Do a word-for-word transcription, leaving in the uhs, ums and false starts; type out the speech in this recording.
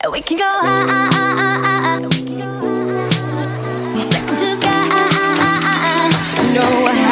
We can go high, high, high, high, high. Back up to the sky. No.